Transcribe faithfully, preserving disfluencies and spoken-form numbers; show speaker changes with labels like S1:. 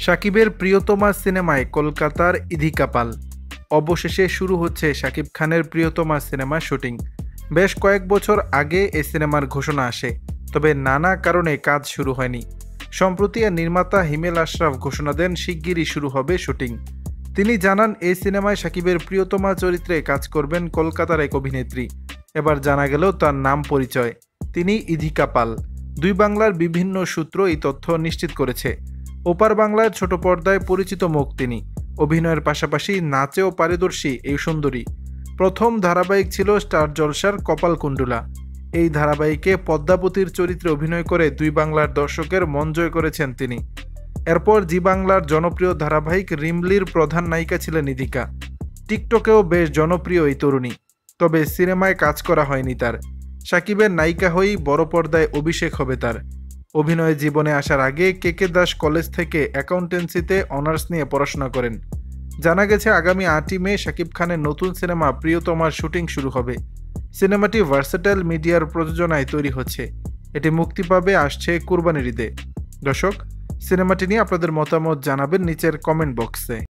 S1: শাকিবের প্রিয়তমা সিনেমায় কলকাতার ইধিকা পাল। অবশেষে শুরু হচ্ছে শাকিব খানের প্রিয়তমা সিনেমার শুটিং। বেশ কয়েক বছর আগে এই সিনেমার ঘোষণা আসে, তবে নানা কারণে কাজ শুরু হয়নি। সম্প্রতি আর নির্মাতা হিমেল আশরাফ ঘোষণা দেন শিগগিরই শুরু হবে শুটিং। তিনি জানান এই সিনেমায় শাকিবের প্রিয়তমা চরিত্রে কাজ করবেন কলকাতার এক অভিনেত্রী। এবার জানা গেল তার নাম পরিচয়, তিনি ইধিকা পাল। দুই বাংলার বিভিন্ন সূত্র এই তথ্য নিশ্চিত করেছে। ওপার বাংলার ছোট পর্দায় পরিচিত মুখ তিনি। অভিনয়ের পাশাপাশি নাচেও পারদর্শী এই সুন্দরী। প্রথম ধারাবাহিক ছিল স্টার জলসার কপালকুণ্ডলা। এই ধারাবাহিকে পদ্মাবতীর চরিত্রে অভিনয় করে দুই বাংলার দর্শকের মন জয় করেছেন তিনি। এরপর জি বাংলার জনপ্রিয় ধারাবাহিক রিমলির প্রধান নায়িকা ছিলেন ইধিকা। টিকটকেও বেশ জনপ্রিয় এই তরুণী, তবে সিনেমায় কাজ করা হয়নি তার। শাকিবের নায়িকা হয়েই বড় পর্দায় অভিষেক হবে তার। অভিনয় জীবনে আসার আগে কে কে দাস কলেজ থেকে অ্যাকাউন্টেন্সিতে অনার্স নিয়ে পড়াশোনা করেন। জানা গেছে আগামী আটই মে শাকিব খানের নতুন সিনেমা প্রিয়তমার শুটিং শুরু হবে। সিনেমাটি ভার্সেটাইল মিডিয়ার প্রযোজনায় তৈরি হচ্ছে। এটি মুক্তি পাবে আসছে কুরবানির ঈদে। দর্শক, সিনেমাটি নিয়ে আপনাদের মতামত জানাবেন নিচের কমেন্ট বক্সে।